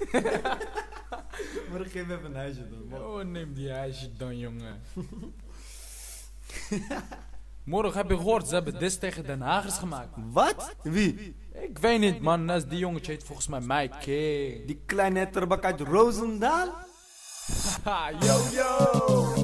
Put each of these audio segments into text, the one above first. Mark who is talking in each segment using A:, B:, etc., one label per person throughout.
A: Maar geef even een huisje dan.
B: Oh, neem die huisje dan, jongen. Morgen heb je gehoord, ze hebben dit tegen Den Hagers gemaakt.
A: Wat? Wie?
B: Ik weet niet, man. Die jongetje heet volgens mij Mike King.
A: Die kleine etterbak uit Roosendaal?
B: Haha, yo, yo!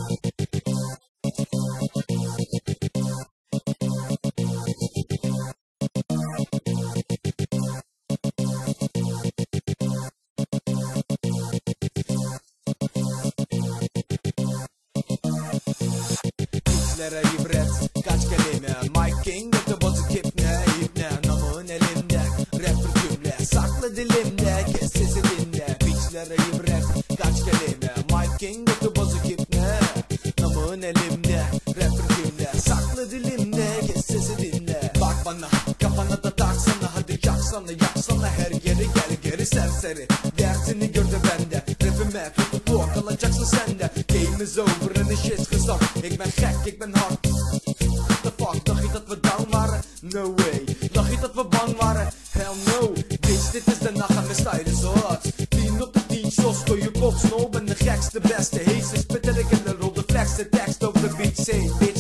C: Gençlere ibret kaç kelime Mike King götü bozuk ipne namın elimde Rapper cümle saklı dilimde Kes sesi dinle Bitchlere ibret kaç kelime Mike King götü bozuk ipne namın elimde Rapper cümle saklı dilimde Kes sesi dinle Bak bana kafana da taksana Hadi yaksana yaksana her yeri geri serseri Dersini gördü bende Rapime tutup bu kalacaksın sende Game is over and the shit's gezakt Ik ben gek, ik ben hard The fuck, dacht je dat we down waren? No way Dacht je dat we bang waren? Hell no Bitch, dit is de nacht en mijn style is zo hard 10 op de 10 shots, gooi je kop snel Ben de gekste, beste Heese spitterik en de rol de flexste tekst op de beat Say bitch